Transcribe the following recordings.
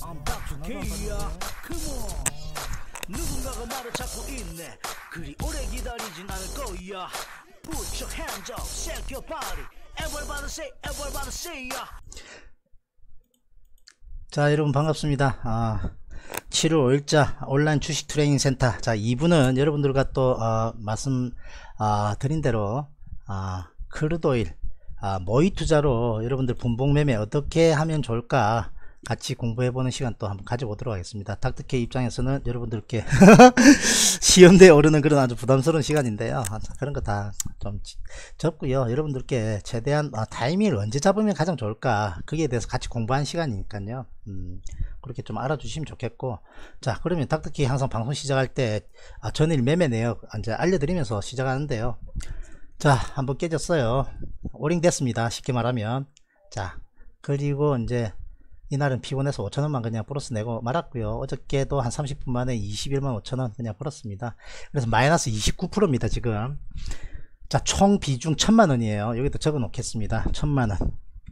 I'm Dr. K야. Come on. 누군가가 말을 찾고 있네. 그리 오래 기다리진 않을 거야. Put your hands up, shake your body. Everybody say ya. 자, 여러분 반갑습니다. 7월 5일자 온라인 주식 트레이닝 센터. 자, 2부는 여러분들과 또 말씀 드린 대로 크루드오일 모의 투자로 여러분들 분봉 매매 어떻게 하면 좋을까 같이 공부해보는 시간 또 한번 가져보도록 하겠습니다. 닥터케이 입장에서는 여러분들께 시험대에 오르는 그런 아주 부담스러운 시간인데요. 그런 거 다 좀 접고요. 여러분들께 최대한 타이밍을 언제 잡으면 가장 좋을까 거기에 대해서 같이 공부하는 시간이니까요. 그렇게 좀 알아주시면 좋겠고, 자, 그러면 닥터케이 항상 방송 시작할 때 전일 매매 내역 이제 알려드리면서 시작하는데요. 자, 한번 깨졌어요. 오링 됐습니다. 쉽게 말하면. 자, 그리고 이제 이날은 피곤해서 5천원만 그냥 플러스 내고 말았고요. 어저께도 한 30분 만에 21만 5천원 그냥 플러스입니다. 그래서 마이너스 29%입니다 지금. 자, 총 비중 1000만원이에요 여기도 적어 놓겠습니다. 1000만원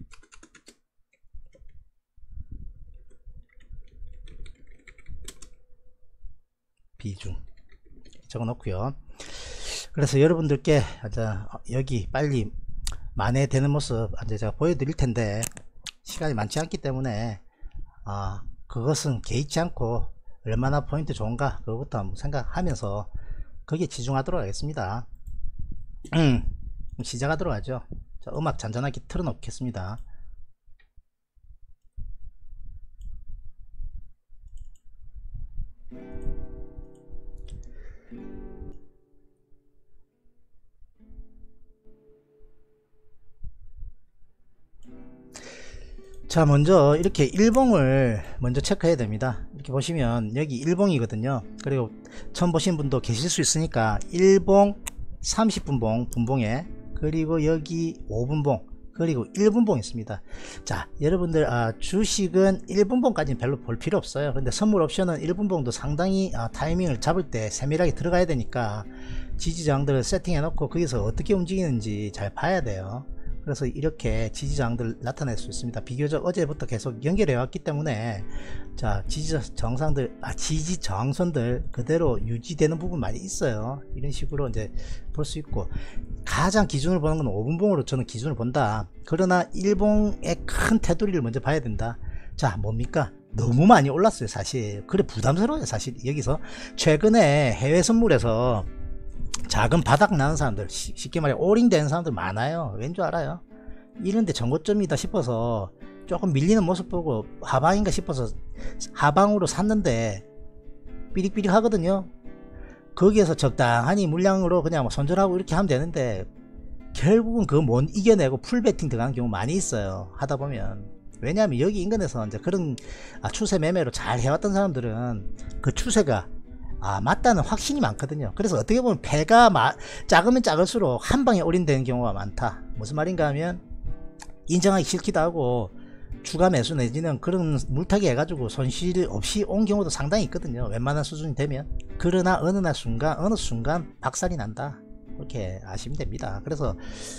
비중 적어 놓고요. 그래서 여러분들께 여기 빨리 만회되는 모습 이제 제가 보여드릴 텐데, 시간이 많지 않기 때문에 그것은 개의치 않고 얼마나 포인트 좋은가 그것부터 한번 생각하면서 거기에 치중하도록 하겠습니다. 시작하도록 하죠. 자, 음악 잔잔하게 틀어 놓겠습니다. 자, 먼저 이렇게 일봉을 먼저 체크해야 됩니다. 이렇게 보시면 여기 일봉이거든요. 그리고 처음 보신 분도 계실 수 있으니까 일봉 30분봉 분봉에, 그리고 여기 5분봉, 그리고 1분봉 있습니다. 자, 여러분들 주식은 1분봉까지는 별로 볼 필요 없어요. 근데 선물 옵션은 1분봉도 상당히 타이밍을 잡을 때 세밀하게 들어가야 되니까 지지저항들을 세팅해 놓고 거기서 어떻게 움직이는지 잘 봐야 돼요. 그래서 이렇게 지지저항들 나타낼 수 있습니다. 비교적 어제부터 계속 연결해 왔기 때문에, 자, 지지저항선들 그대로 유지되는 부분 많이 있어요. 이런 식으로 이제 볼 수 있고, 가장 기준을 보는 건 5분봉으로 저는 기준을 본다. 그러나 일봉의 큰 테두리를 먼저 봐야 된다. 자, 뭡니까? 너무 많이 올랐어요 사실. 그래 부담스러워요 사실. 여기서 최근에 해외 선물에서 작은 바닥 나는 사람들, 쉽게 말해 오링 되는 사람들 많아요. 왠 줄 알아요? 이런데 전고점이다 싶어서 조금 밀리는 모습 보고 하방인가 싶어서 하방으로 샀는데 삐릭삐릭 하거든요. 거기에서 적당하니 물량으로 그냥 손절하고 이렇게 하면 되는데, 결국은 그거 못 이겨내고 풀베팅 들어가는 경우 많이 있어요 하다 보면. 왜냐하면 여기 인근에서 이제 그런 추세 매매로 잘 해왔던 사람들은 그 추세가 맞다는 확신이 많거든요. 그래서 어떻게 보면 배가 작으면 작을수록 한 방에 올인되는 경우가 많다. 무슨 말인가 하면 인정하기 싫기도 하고 추가 매수 내지는 그런 물타기 해가지고 손실 없이 온 경우도 상당히 있거든요. 웬만한 수준이 되면. 그러나 어느 순간 박살이 난다. 그렇게 아시면 됩니다. 그래서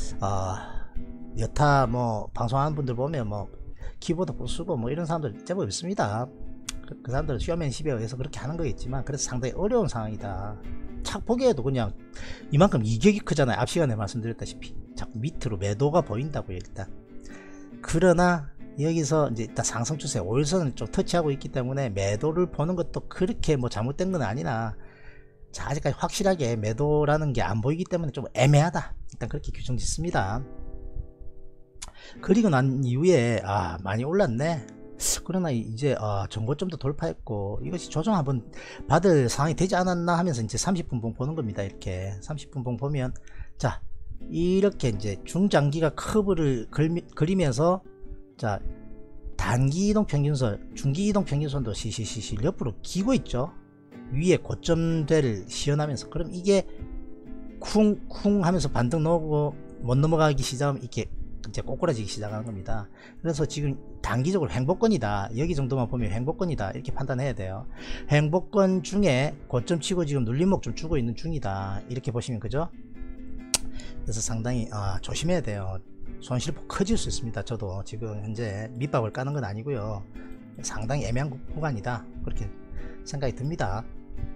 여타 뭐 방송하는 분들 보면 뭐 키보드 부수고 뭐 이런 사람들 제법 있습니다. 그 사람들은 쇼맨십에 의해서 그렇게 하는 거겠지만, 그래서 상당히 어려운 상황이다. 착 보기에도 그냥 이만큼 이격이 크잖아요. 앞 시간에 말씀드렸다시피 자꾸 밑으로 매도가 보인다고요 일단. 그러나 여기서 이제 일단 상승 추세 5일선을 좀 터치하고 있기 때문에 매도를 보는 것도 그렇게 뭐 잘못된 건 아니나, 자, 아직까지 확실하게 매도라는 게 안 보이기 때문에 좀 애매하다. 일단 그렇게 규정 짓습니다. 그리고 난 이후에 많이 올랐네. 그러나 이제 정고점도 돌파했고 이것이 조정 한번 받을 상황이 되지 않았나 하면서 이제 30분봉 보는 겁니다. 이렇게 30분봉 보면, 자, 이렇게 이제 중장기가 커브를 그리면서, 자, 단기 이동 평균선, 중기 이동 평균선도 시시시시 옆으로 기고 있죠. 위에 고점대를 시연하면서. 그럼 이게 쿵쿵 하면서 반등 넣고 못 넘어가기 시작하면 이렇게 이제 꼬꾸라지기 시작하는 겁니다. 그래서 지금 단기적으로 횡보권이다, 여기 정도만 보면 횡보권이다 이렇게 판단해야 돼요. 횡보권 중에 고점 치고 지금 눌림목 좀 주고 있는 중이다 이렇게 보시면 그죠. 그래서 상당히 조심해야 돼요. 손실폭 커질 수 있습니다. 저도 지금 현재 밑밥을 까는 건 아니고요. 상당히 애매한 구간이다, 그렇게 생각이 듭니다.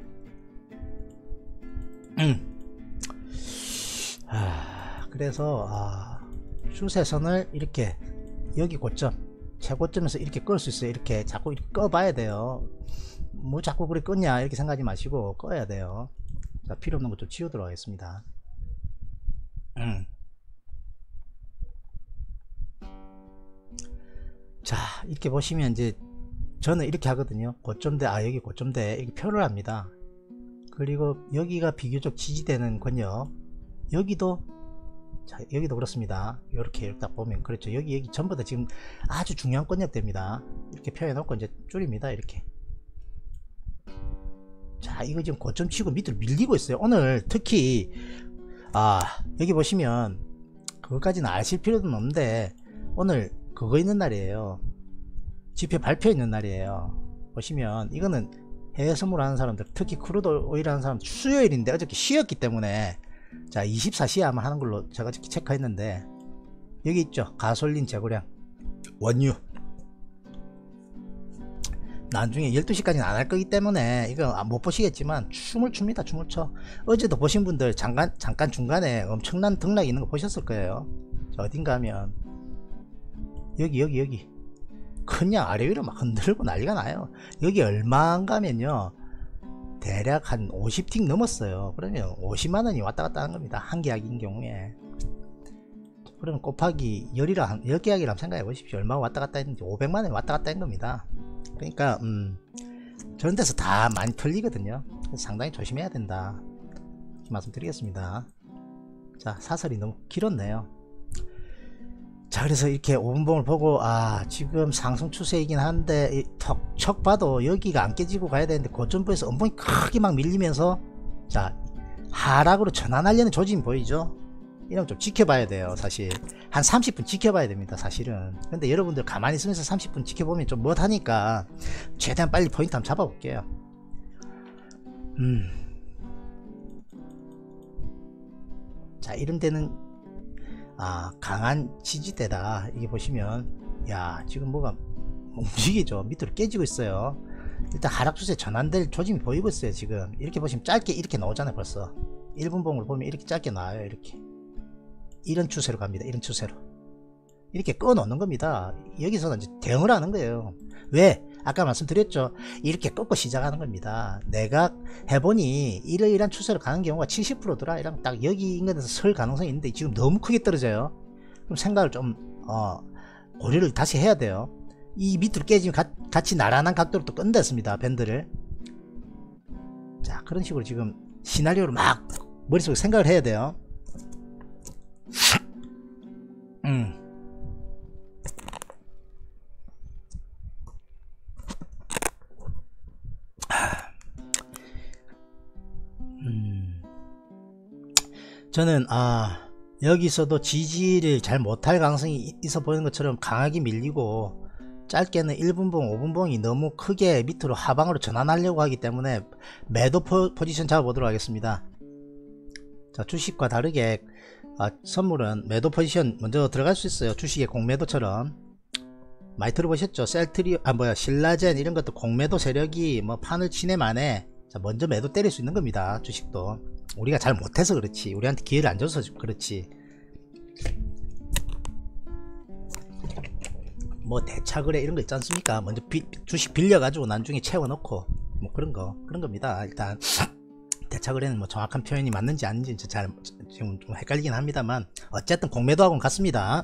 그래서 추세선을 이렇게 여기 고점, 최고점에서 이렇게 끌 수 있어요. 이렇게 자꾸 이렇게 꺼 봐야 돼요. 뭐 자꾸 그래 껐냐 이렇게 생각하지 마시고 꺼야 돼요. 자, 필요 없는 거 좀 치우도록 하겠습니다. 자, 이렇게 보시면 이제 저는 이렇게 하거든요. 고점대, 여기 고점대 이렇게 표를 합니다. 그리고 여기가 비교적 지지되는 권역, 여기도, 자, 여기도 그렇습니다. 이렇게 딱 보면 그렇죠. 여기 전부 다 지금 아주 중요한 권역대입니다. 이렇게 표해 놓고 이제 줄입니다. 이렇게. 자, 이거 지금 고점 치고 밑으로 밀리고 있어요. 오늘 특히 여기 보시면 그것까지는 아실 필요는 없는데 오늘 그거 있는 날이에요. 지표 발표 있는 날이에요. 보시면 이거는 해외 선물 하는 사람들, 특히 크루드 오일 하는 사람들 수요일인데 어저께 쉬었기 때문에, 자, 24시에 아마 하는 걸로 제가 어저께 체크했는데, 여기 있죠. 가솔린 재고량 원유 나중에 12시까지는 안 할 거기 때문에 이거 못 보시겠지만 춤을 춥니다. 춤을 춰. 어제도 보신 분들 잠깐 중간에 엄청난 등락 있는 거 보셨을 거예요. 자, 어딘가 하면 여기 그냥 아래 위로 막 흔들고 난리가 나요. 여기 얼마인가 하면요, 대략 한 50틱 넘었어요. 그러면 50만원이 왔다갔다 하는 겁니다. 한 계약인 경우에. 그러면 곱하기 10계약이라면 생각해 보십시오. 얼마가 왔다갔다 했는지 500만원이 왔다갔다 한 겁니다. 그러니까 저런 데서 다 많이 털리거든요. 상당히 조심해야 된다, 이렇게 말씀드리겠습니다. 자, 사설이 너무 길었네요. 자, 그래서 이렇게 5분봉을 보고 지금 상승 추세이긴 한데 척 봐도 여기가 안 깨지고 가야 되는데 고점부에서 음봉이 크게 막 밀리면서, 자, 하락으로 전환하려는 조짐이 보이죠. 이런 거 좀 지켜봐야 돼요. 사실 한 30분 지켜봐야 됩니다, 사실은. 근데 여러분들 가만히 있으면서 30분 지켜보면 좀 못하니까 최대한 빨리 포인트 한번 잡아볼게요. 자, 이런 데는 강한 지지대다. 이게 보시면, 야, 지금 뭐가 움직이죠. 밑으로 깨지고 있어요. 일단 하락 추세 전환될 조짐이 보이고 있어요. 지금 이렇게 보시면 짧게 이렇게 나오잖아요. 벌써 1분봉을 보면 이렇게 짧게 나와요. 이렇게 이런 추세로 갑니다. 이런 추세로 이렇게 꺼 놓는 겁니다. 여기서는 이제 대응을 하는 거예요. 왜? 아까 말씀드렸죠. 이렇게 꺾고 시작하는 겁니다. 내가 해보니 이러이러한 추세로 가는 경우가 70%더라. 이랑 딱 여기 인근에서 설 가능성이 있는데 지금 너무 크게 떨어져요. 그럼 생각을 좀 고려를 다시 해야 돼요. 이 밑으로 깨지면 같이 나란한 각도로 또 끈댔습니다. 밴드를. 자, 그런 식으로 지금 시나리오를 막 머릿속에 생각을 해야 돼요. 저는 여기서도 지지를 잘 못할 가능성이 있어 보이는 것처럼 강하게 밀리고, 짧게는 1분봉 5분봉이 너무 크게 밑으로 하방으로 전환하려고 하기 때문에 매도 포지션 잡아보도록 하겠습니다. 자, 주식과 다르게 선물은 매도 포지션 먼저 들어갈 수 있어요. 주식의 공매도처럼 많이 들어보셨죠? 신라젠 이런 것도 공매도 세력이 뭐 판을 치네 만에 자, 먼저 매도 때릴 수 있는 겁니다. 주식도 우리가 잘 못해서 그렇지, 우리한테 기회를 안 줘서 그렇지. 뭐 대차거래 이런 거 있지 않습니까? 먼저 주식 빌려가지고 나중에 채워넣고 뭐 그런 겁니다. 일단 대차거래는 뭐 정확한 표현이 맞는지 아닌지 잘 지금 좀 헷갈리긴 합니다만, 어쨌든 공매도하고는 같습니다.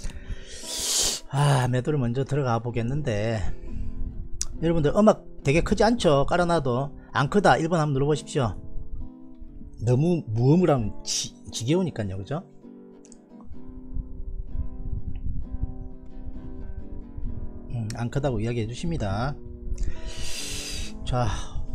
매도를 먼저 들어가 보겠는데, 여러분들 음악 되게 크지 않죠? 깔아놔도 안 크다 1번 한번 눌러보십시오. 너무 무음을 하면 지겨우니까요, 그죠? 안 크다고 이야기해 주십니다. 자,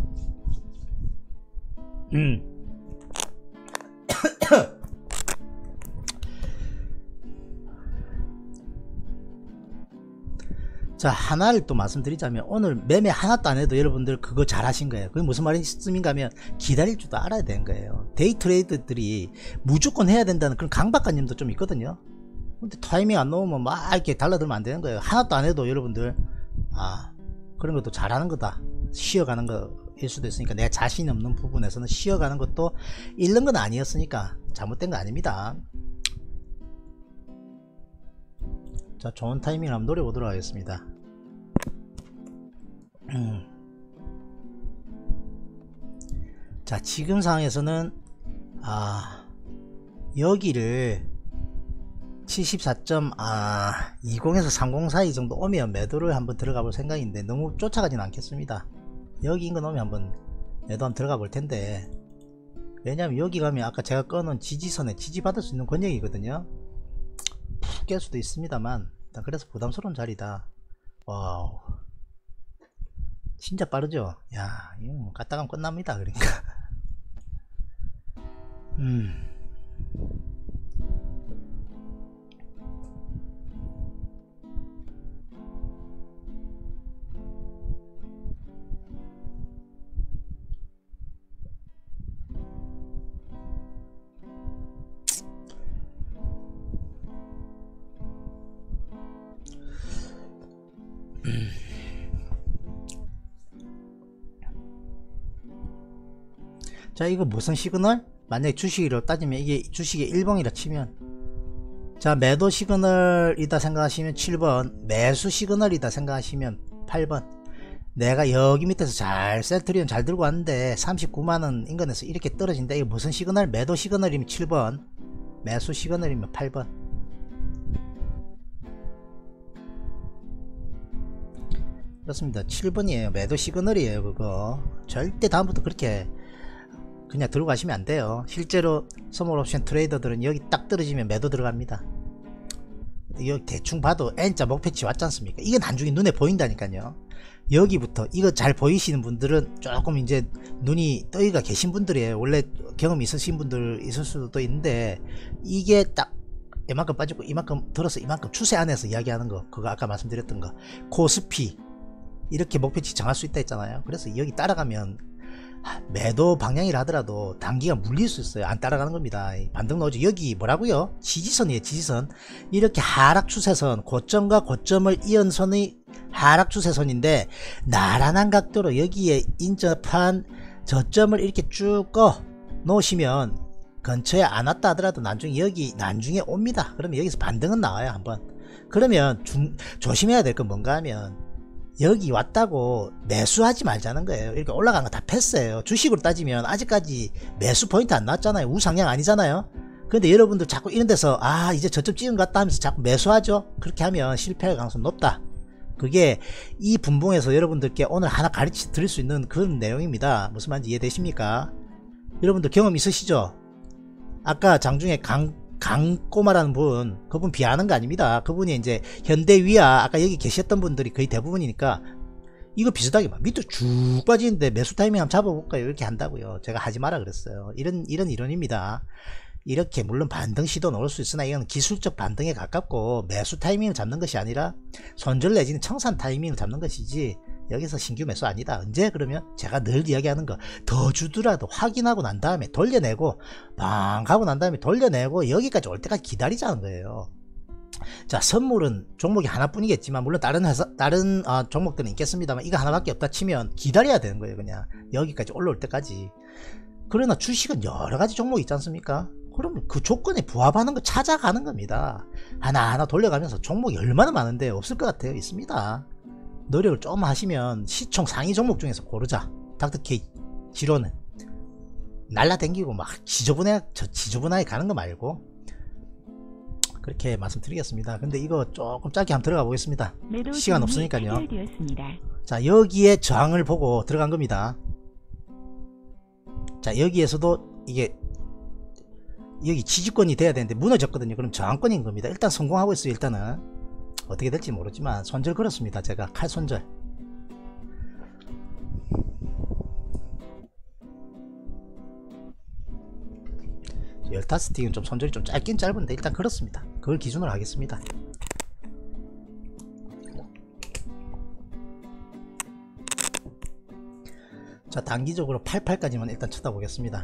자, 하나를 또 말씀드리자면, 오늘 매매 하나도 안 해도 여러분들 그거 잘 하신 거예요. 그게 무슨 말인가 하면 기다릴 줄도 알아야 되는 거예요. 데이 트레이드들이 무조건 해야 된다는 그런 강박관념도 좀 있거든요. 근데 타이밍 안 나오면 막 이렇게 달라들면 안 되는 거예요. 하나도 안 해도 여러분들 그런 것도 잘하는 거다, 쉬어가는 거일 수도 있으니까, 내 자신 없는 부분에서는 쉬어가는 것도 잃는 건 아니었으니까 잘못된 거 아닙니다. 자, 좋은 타이밍을 한번 노려보도록 하겠습니다. 자, 지금 상황에서는 여기를 74.20에서 30 사이 정도 오면 매도를 한번 들어가 볼 생각인데, 너무 쫓아가진 않겠습니다. 여기 인근 오면 한번 매도 한번 들어가 볼 텐데, 왜냐면 여기 가면 아까 제가 꺼놓은 지지선에 지지받을 수 있는 권역이거든요. 푹 깰 수도 있습니다만, 일단 그래서 부담스러운 자리다. 와우, 진짜 빠르죠. 야, 이거 뭐 갔다 가면 끝납니다. 그러니까 자, 이거 무슨 시그널? 만약에 주식으로 따지면 이게 주식의 1번이라 치면, 자, 매도 시그널이다 생각하시면 7번, 매수 시그널이다 생각하시면 8번. 내가 여기 밑에서 잘 센트리온 잘 들고 왔는데 39만원 인근에서 이렇게 떨어진다. 이거 무슨 시그널? 매도 시그널이면 7번, 매수 시그널이면 8번. 그렇습니다. 7번이에요. 매도 시그널이에요. 그거 절대 다음부터 그렇게 그냥 들고 가시면 안 돼요. 실제로 선물 옵션 트레이더들은 여기 딱 떨어지면 매도 들어갑니다. 여기 대충 봐도 N자 목표치 왔지 않습니까? 이게 나중에 눈에 보인다니까요. 여기부터 이거 잘 보이시는 분들은 조금 이제 눈이 떠이가 계신 분들이에요. 원래 경험 있으신 분들 있을 수도 있는데, 이게 딱 이만큼 빠지고 이만큼 들어서 이만큼 추세 안에서 이야기하는 거, 그거 아까 말씀드렸던 거, 코스피 이렇게 목표치 정할 수 있다 했잖아요. 그래서 여기 따라가면 매도 방향이라 하더라도 단기가 물릴 수 있어요. 안 따라가는 겁니다. 반등 나오죠. 여기 뭐라고요? 지지선이에요. 지지선. 이렇게 하락 추세선, 고점과 고점을 이은 선의 하락 추세선인데, 나란한 각도로 여기에 인접한 저점을 이렇게 쭉 꺼 놓으시면 근처에 안 왔다 하더라도 나중에 옵니다. 그러면 여기서 반등은 나와요. 한번. 그러면 조심해야 될 건 뭔가 하면, 여기 왔다고 매수하지 말자는 거예요. 이렇게 올라간 거 다 패스예요. 주식으로 따지면 아직까지 매수 포인트 안 나왔잖아요. 우상향 아니잖아요. 근데 여러분들 자꾸 이런 데서 이제 저점 찍은 것 같다 하면서 자꾸 매수하죠. 그렇게 하면 실패할 가능성이 높다. 그게 이 분봉에서 여러분들께 오늘 하나 가르쳐 드릴 수 있는 그런 내용입니다. 무슨 말인지 이해되십니까? 여러분들 경험 있으시죠? 아까 장중에 강꼬마라는 그분 비하하는 거 아닙니다. 그분이 이제 현대위아, 아까 여기 계셨던 분들이 거의 대부분이니까, 이거 비슷하게 막 밑으로 쭉 빠지는데 매수 타이밍 한번 잡아볼까요? 이렇게 한다고요. 제가 하지 마라 그랬어요. 이런 이론입니다. 이렇게 물론 반등 시도 나올 수 있으나, 이건 기술적 반등에 가깝고 매수 타이밍을 잡는 것이 아니라 손절 내지는 청산 타이밍을 잡는 것이지, 여기서 신규 매수 아니다. 언제? 그러면 제가 늘 이야기하는 거, 더 주더라도 확인하고 난 다음에 돌려내고, 방 가고 난 다음에 돌려내고 여기까지 올 때까지 기다리자는 거예요. 자, 선물은 종목이 하나뿐이겠지만, 물론 다른 종목들은 있겠습니다만, 이거 하나밖에 없다 치면 기다려야 되는 거예요. 그냥 여기까지 올라올 때까지. 그러나 주식은 여러가지 종목이 있지 않습니까? 그러면 그 조건에 부합하는 거 찾아가는 겁니다. 하나하나 돌려가면서. 종목이 얼마나 많은데 없을 것 같아요? 있습니다. 노력을 좀 하시면 시총 상위 종목 중에서 고르자. 닥터케이 지로는 날라댕기고 막 지저분하게 가는 거 말고, 그렇게 말씀드리겠습니다. 근데 이거 조금 짧게 한번 들어가 보겠습니다. 시간 없으니까요. 자, 여기에 저항을 보고 들어간 겁니다. 자, 여기에서도 이게 여기 지지권이 돼야 되는데 무너졌거든요. 그럼 저항권인 겁니다. 일단 성공하고 있어요. 일단은 어떻게 될지 모르지만 손절 걸었습니다. 제가 칼 손절. 열다섯 틱은 좀 손절이 좀 짧긴 짧은데 일단 그렇습니다. 그걸 기준으로 하겠습니다. 자, 단기적으로 88까지만 일단 쳐다보겠습니다.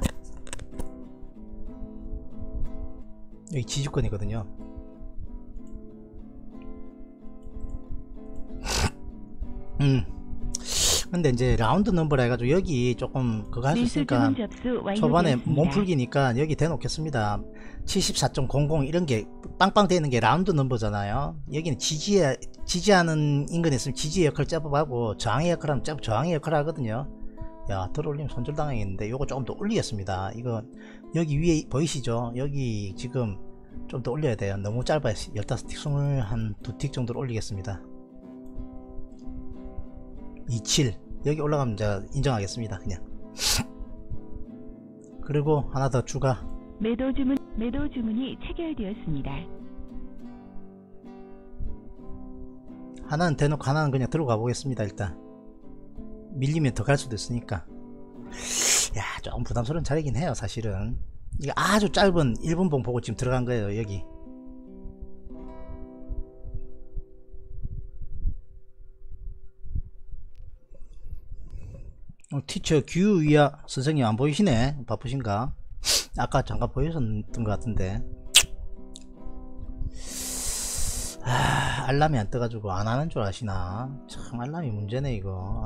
여기 지지권이거든요. 근데 이제 라운드 넘버라 해가지고 여기 조금 그거 할 수 있으니까 초반에 몸풀기니까 여기 대놓겠습니다. 74.00 이런게 빵빵 되는 게 라운드 넘버잖아요. 여기는 지지하는 인근에 있으면 지지의 역할 제법하고 저항의 역할 하면 제법 저항의 역할 하거든요. 야, 들어올리면 손절당하겠는데 요거 조금 더 올리겠습니다. 이거 여기 위에 보이시죠? 여기 지금 좀 더 올려야 돼요. 너무 짧아요. 15틱 22틱 정도로 올리겠습니다. 27 여기 올라가면 제가 인정하겠습니다. 그냥. 그리고 하나 더 추가. 매도 주문이 체결되었습니다. 하나는 대놓고 하나는 그냥 들어가 보겠습니다. 일단 밀리면 더 갈 수도 있으니까. 야, 좀 부담스러운 자리긴 해요. 사실은 이게 아주 짧은 1분봉 보고 지금 들어간 거예요. 여기 티처 규위아 선생님 안 보이시네. 바쁘신가? 아까 잠깐 보였었던 것 같은데. 알람이 안 떠가지고 안 하는 줄 아시나? 참 알람이 문제네 이거.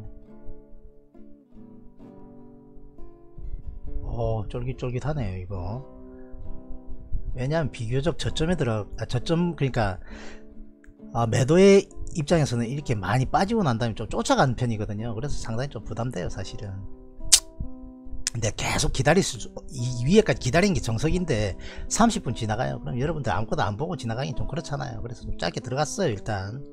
쫄깃쫄깃하네요 이거. 왜냐하면 비교적 저점에 저점 그러니까 매도의 입장에서는 이렇게 많이 빠지고 난 다음에 좀 쫓아가는 편이거든요. 그래서 상당히 좀 부담돼요 사실은. 근데 계속 이 위에까지 기다리는 게 정석인데 30분 지나가요. 그럼 여러분들 아무것도 안 보고 지나가긴 좀 그렇잖아요. 그래서 좀 짧게 들어갔어요 일단.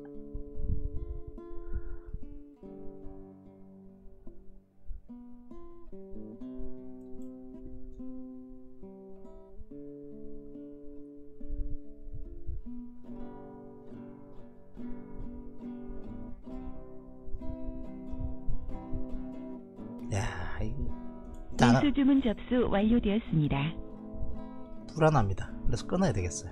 야, 이거 매수 주문 접수 완료되었습니다. 불안합니다. 그래서 끊어야 되겠어요.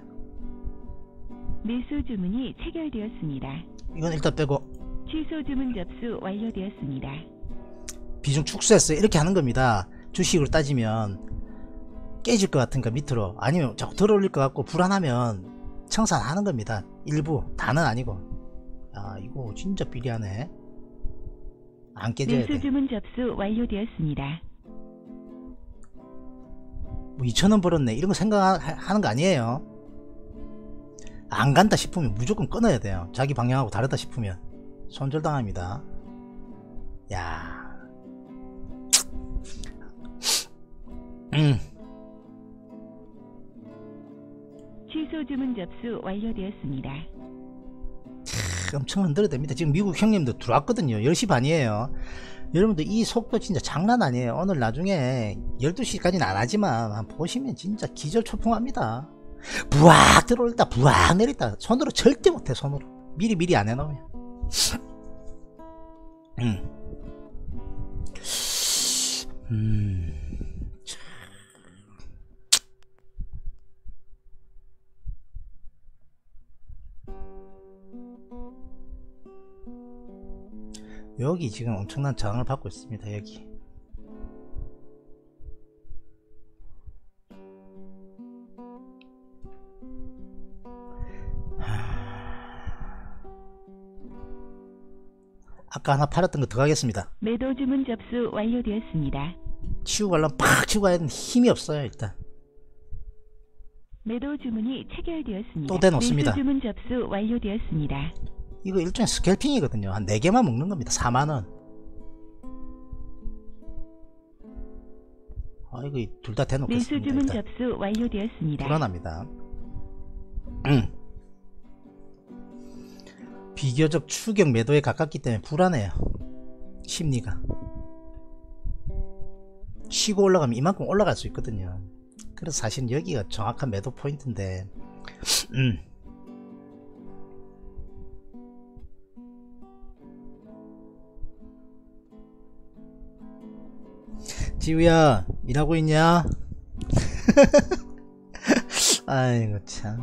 매수 주문이 체결되었습니다. 이건 일단 빼고. 취소 주문 접수 완료되었습니다. 비중 축소했어요. 이렇게 하는 겁니다. 주식으로 따지면 깨질 것 같으니까 밑으로, 아니면 자꾸 들어올릴 것 같고 불안하면 청산하는 겁니다. 일부, 다는 아니고. 아, 이거 진짜 삐리하네. 안 깨져야 돼. 매수 주문 접수 완료되었습니다. 뭐 2,000원 벌었네 이런 거 생각하는 거 아니에요. 안 간다 싶으면 무조건 끊어야 돼요. 자기 방향하고 다르다 싶으면 손절당합니다. 야, 취소 주문 접수 완료되었습니다. 엄청 흔들어댑니다. 지금 미국 형님도 들어왔거든요. 10시 반이에요. 여러분들 이 속도 진짜 장난 아니에요. 오늘 나중에 12시까지는 안 하지만 한번 보시면 진짜 기절초풍합니다. 부악 들어올다 부악 내렸다. 손으로 절대 못해. 손으로 미리 안 해놓으면. 여기 지금 엄청난 저항을 받고 있습니다. 여기 아까 하나 팔았던 거 들어가겠습니다. 매도 주문 접수 완료되었습니다. 치우고 가려면 팍 치우고 가야 되는데 힘이 없어요. 일단 매도 주문이 체결되었습니다. 또 대놓습니다. 매수 주문 접수 완료되었습니다. 이거 일종의 스캘핑이거든요. 한 4개만 먹는 겁니다. 4만원. 이거 둘 다 대놓겠습니다. 매수 주문 접수 완료되었습니다. 불안합니다. 비교적 추격 매도에 가깝기 때문에 불안해요. 심리가. 쉬고 올라가면 이만큼 올라갈 수 있거든요. 그래서 사실 여기가 정확한 매도 포인트인데 지우야 일하고 있냐? 아이고 참.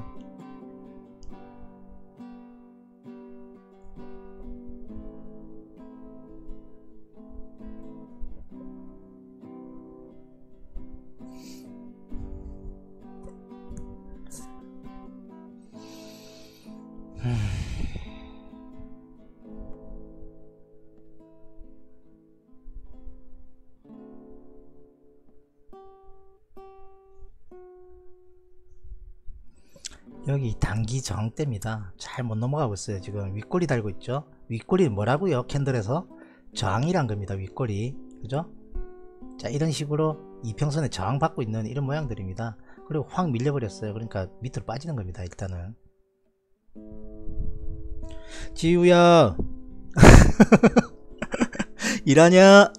여기 단기 저항대입니다. 잘 못 넘어가고 있어요. 지금 윗꼬리 달고 있죠. 윗꼬리 뭐라고요? 캔들에서 저항이란 겁니다. 윗꼬리, 그죠? 자, 이런 식으로 이평선에 저항받고 있는 이런 모양들입니다. 그리고 확 밀려버렸어요. 그러니까 밑으로 빠지는 겁니다. 일단은 지우야 일하냐?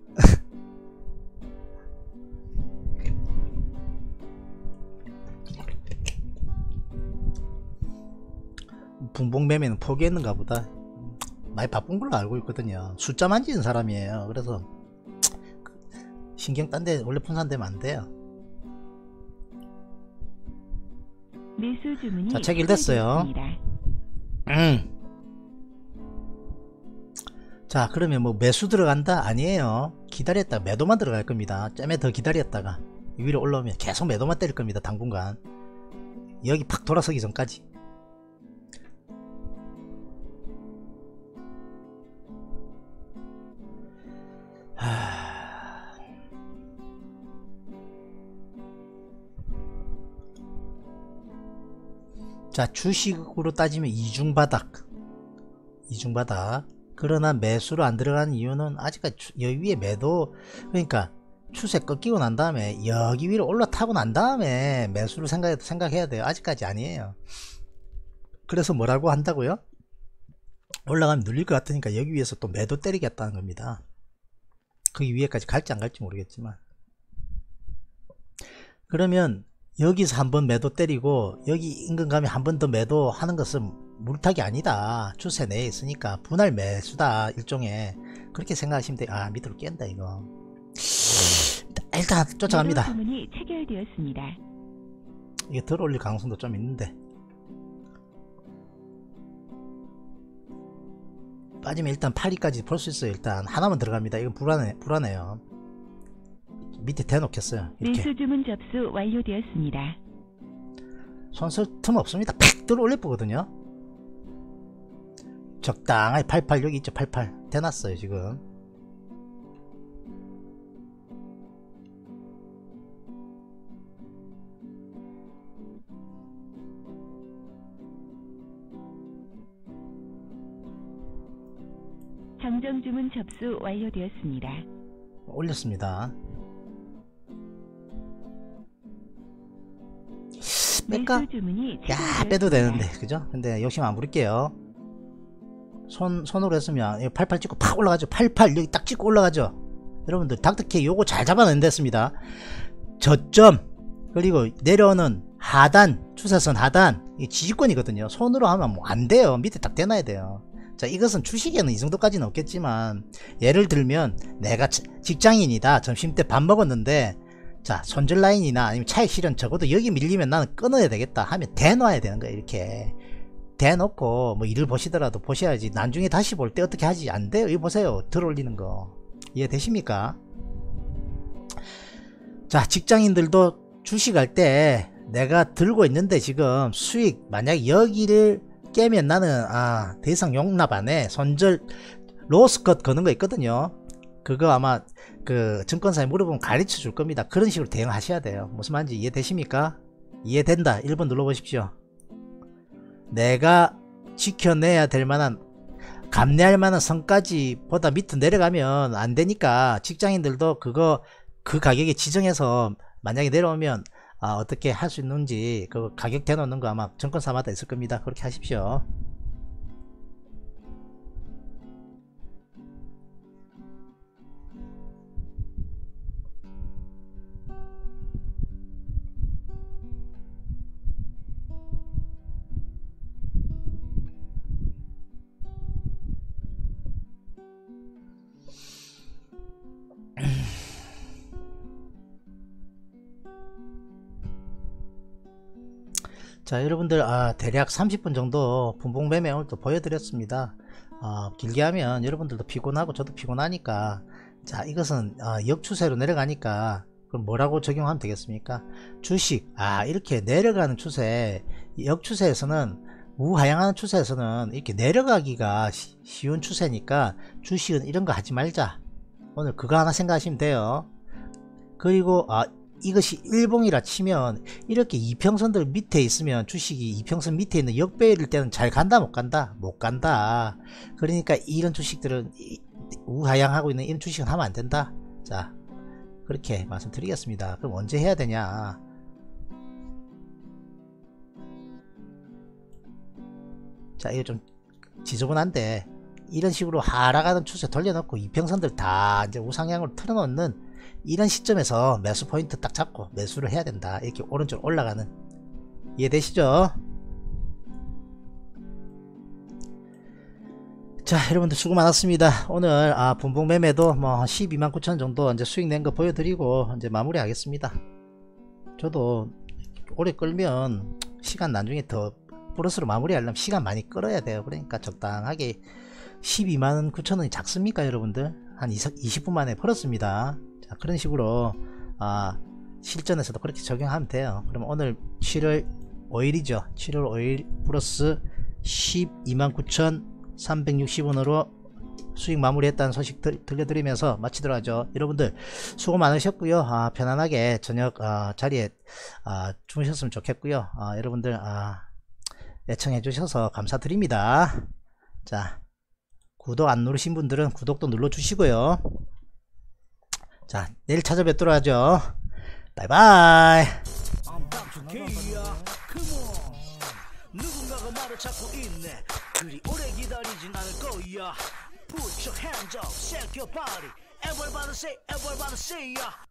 붕붕매매는 포기했는가 보다. 많이 바쁜 걸로 알고 있거든요. 숫자 만지는 사람이에요. 그래서 신경 딴데 원래 분산되면 안 돼요. 매수 주문이 자, 체결됐어요. 자, 그러면 뭐 매수 들어간다? 아니에요. 기다렸다 매도만 들어갈 겁니다. 짬에 더 기다렸다가 위로 올라오면 계속 매도만 때릴 겁니다. 당분간 여기 팍 돌아서기 전까지. 자, 주식으로 따지면 이중바닥. 그러나 매수로 안 들어가는 이유는 아직까지 여기 위에 매도, 그러니까 추세 꺾이고 난 다음에 여기 위로 올라타고 난 다음에 매수를 생각해야 돼요. 아직까지 아니에요. 그래서 뭐라고 한다고요? 올라가면 눌릴 것 같으니까 여기 위에서 또 매도 때리겠다는 겁니다. 거기 위에까지 갈지 안 갈지 모르겠지만, 그러면 여기서 한번 매도 때리고 여기 인근 가면 한 번 더 매도 하는 것은 물타기 아니다. 추세 내에 있으니까 분할 매수다. 일종의 그렇게 생각하시면 돼요. 아, 밑으로 깬다 이거. 일단 쫓아갑니다. 주문이 체결되었습니다. 이게 덜 올릴 가능성도 좀 있는데, 빠지면 일단 8위까지 볼 수 있어요. 일단 하나만 들어갑니다. 이건 불안해요. 밑에 대놓겠어요. 이렇게. 매수 주문 접수 완료되었습니다. 손쓸 틈 없습니다. 팍 들어 올릴 거거든요. 적당하게 88 여기 있죠. 88 대놨어요 지금. 정정 주문 접수 완료되었습니다. 올렸습니다. 뺄까? 매수 주문이 야, 빼도 되는데, 그죠? 근데 욕심 안 부릴게요. 손으로 했으면 88 찍고 팍 올라가죠. 88 여기 딱 찍고 올라가죠. 여러분들 닥터케이 요거 잘 잡아내는 됐습니다. 저점 그리고 내려오는 하단, 추세선 하단, 이 지지권이거든요. 손으로 하면 뭐 안 돼요. 밑에 딱 대놔야 돼요. 자, 이것은 주식에는 이 정도까지는 없겠지만, 예를 들면 내가 직장인이다. 점심때 밥 먹었는데, 자, 손절 라인이나 아니면 차익 실현 적어도 여기 밀리면 나는 끊어야 되겠다 하면 대놔야 되는 거예요. 이렇게 대놓고 뭐 일을 보시더라도 보셔야지. 나중에 다시 볼 때 어떻게 하지? 안 돼요. 이거 보세요. 들 올리는 거 이해되십니까? 자, 직장인들도 주식할 때 내가 들고 있는데 지금 수익 만약 여기를 깨면 나는 더 이상 용납 안 해. 손절 로스컷 거는 거 있거든요. 그거 아마 그 증권사에 물어보면 가르쳐 줄 겁니다. 그런 식으로 대응하셔야 돼요. 무슨 말인지 이해되십니까? 이해된다 1번 눌러보십시오. 내가 지켜내야 될 만한, 감내할 만한 선까지 보다 밑으로 내려가면 안 되니까 직장인들도 그거 그 가격에 지정해서 만약에 내려오면 어떻게 할 수 있는지 그 가격 대놓는 거 아마 증권사마다 있을 겁니다. 그렇게 하십시오. 자, 여러분들 대략 30분 정도 분봉매매 오늘 또 보여드렸습니다. 길게 하면 여러분들도 피곤하고 저도 피곤하니까, 자, 이것은 역추세로 내려가니까 그럼 뭐라고 적용하면 되겠습니까? 주식 이렇게 내려가는 추세, 역추세에서는, 우하향하는 추세에서는 이렇게 내려가기가 쉬운 추세니까 주식은 이런 거 하지 말자. 오늘 그거 하나 생각하시면 돼요. 그리고 이것이 일봉이라 치면 이렇게 이평선들 밑에 있으면 주식이 이평선 밑에 있는 역배일 때는 잘 간다 못 간다? 못 간다. 그러니까 이런 주식들은 우하향하고 있는 이런 주식은 하면 안 된다. 자, 그렇게 말씀드리겠습니다. 그럼 언제 해야 되냐? 자, 이거 좀 지저분한데 이런 식으로 하락하는 추세 돌려놓고 이평선들 다 이제 우상향으로 틀어놓는 이런 시점에서 매수 포인트 딱 잡고 매수를 해야 된다. 이렇게 오른쪽 올라가는, 이해되시죠? 자, 여러분들 수고 많았습니다. 오늘 분봉 매매도 뭐 129,000 정도 이제 수익 낸 거 보여드리고 이제 마무리 하겠습니다. 저도 오래 끌면 시간 나중에 더 플러스로 마무리 하려면 시간 많이 끌어야 돼요. 그러니까 적당하게 129,000원이 작습니까 여러분들? 한 20분 만에 벌었습니다. 자, 그런 식으로 실전에서도 그렇게 적용하면 돼요. 그럼 오늘 7월 5일이죠 7월 5일 플러스 129,360원으로 수익 마무리했다는 소식 들려드리면서 마치도록 하죠. 여러분들 수고 많으셨고요. 편안하게 저녁 자리에 주무셨으면 좋겠고요. 여러분들 애청해 주셔서 감사드립니다. 자, 구독 안 누르신 분들은 구독도 눌러 주시고요. 자, 내일 찾아뵙도록 하죠. 바이바이. 누군가가 말을 찾고 있네. 그리 오래 기다리진 않을 거야. Put your hands up, shake your body. Everybody say, everybody say, yeah.